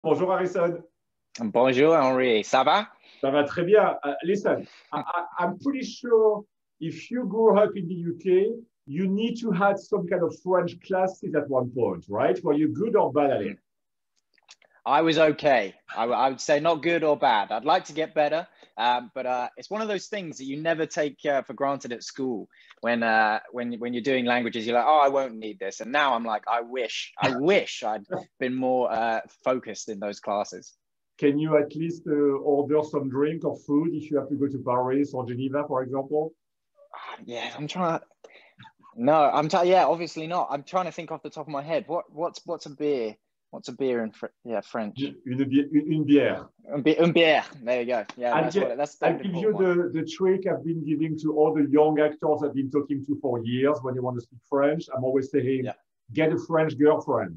Bonjour Harrison. Bonjour Henri, ça va? Ça va très bien. Listen, I'm pretty sure if you grew up in the UK, you need to have some kind of French classes at one point, right? Were you good or bad at it? I was okay. I would say not good or bad. I'd like to get better, but it's one of those things that you never take for granted at school. When you're doing languages, you're like, oh, I won't need this. And now I'm like, I wish I'd been more focused in those classes. Can you at least order some drink or food if you have to go to Paris or Geneva, for example? Yeah, I'm trying to. No, yeah, obviously not. I'm trying to think off the top of my head. What's a beer? What's a beer in French? Une bière. Une bière. There you go. Yeah, I'll give you the trick I've been giving to all the young actors I've been talking to for years when you want to speak French. I'm always saying, get a French girlfriend.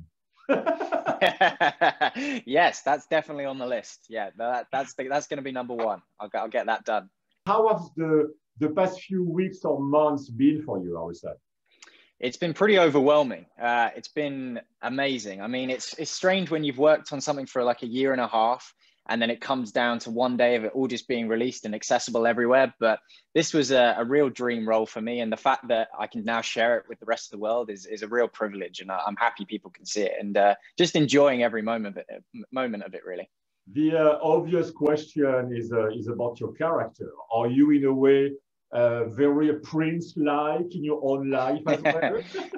Yes, that's definitely on the list. Yeah, that's going to be number one. I'll get that done. How have the past few weeks or months been for you, I would say? It's been pretty overwhelming. It's been amazing. I mean, it's strange when you've worked on something for like a year and a half, and then it comes down to one day of it all just being released and accessible everywhere. But this was a real dream role for me. And the fact that I can now share it with the rest of the world is a real privilege. And I'm happy people can see it and just enjoying every moment of it, really. The obvious question is about your character. Are you in a way very prince-like in your own life as well?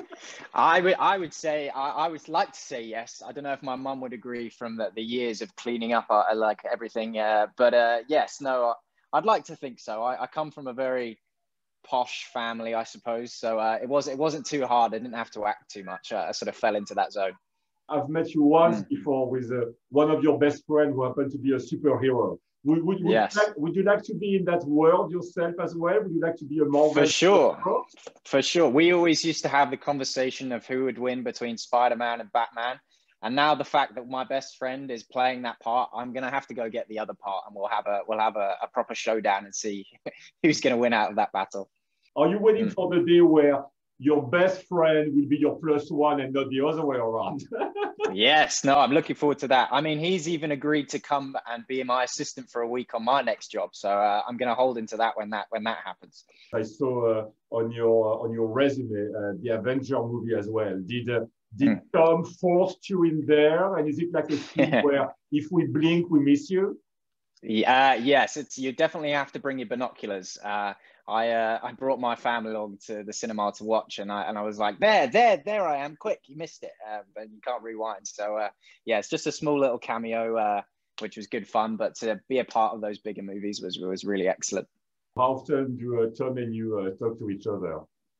I would say I would like to say yes. I don't know if my mum would agree from the years of cleaning up like everything. But yes, no, I'd like to think so. I come from a very posh family, I suppose. So it wasn't too hard. I didn't have to act too much. I sort of fell into that zone. I've met you once before with one of your best friends who happened to be a superhero. Would you like to be in that world yourself as well? Would you like to be a Marvel? For sure. For sure. We always used to have the conversation of who would win between Spider-Man and Batman. And now the fact that my best friend is playing that part, I'm going to have to go get the other part and we'll have a proper showdown and see who's going to win out of that battle. Are you waiting for the day where your best friend will be your plus one and not the other way around? Yes, no, I'm looking forward to that. I mean, he's even agreed to come and be my assistant for a week on my next job. So I'm going to hold into that when that happens. I saw on your resume the Avengers movie as well. Did Tom force you in there? And is it like a scene where if we blink, we miss you? Yes, you definitely have to bring your binoculars. I brought my family along to the cinema to watch, and I was like, there I am, quick, you missed it, but you can't rewind. So yeah, it's just a small little cameo, which was good fun, but to be a part of those bigger movies was really excellent. How often do Tom and you talk to each other?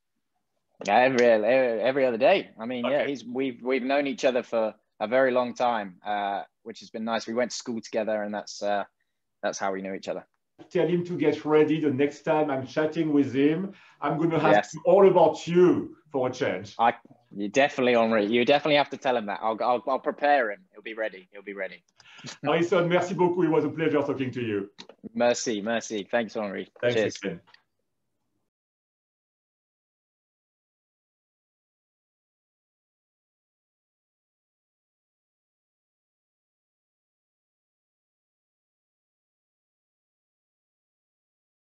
Every other day. I mean, yeah, we've known each other for a very long time, which has been nice. We went to school together, and that's how we knew each other. Tell him to get ready. The next time I'm chatting with him, I'm going to ask you all about you for a change. You definitely, Henri. You definitely have to tell him that. I'll prepare him. He'll be ready. Harrison, merci beaucoup. It was a pleasure talking to you. Merci. Thanks, Henri. Thanks Cheers. again.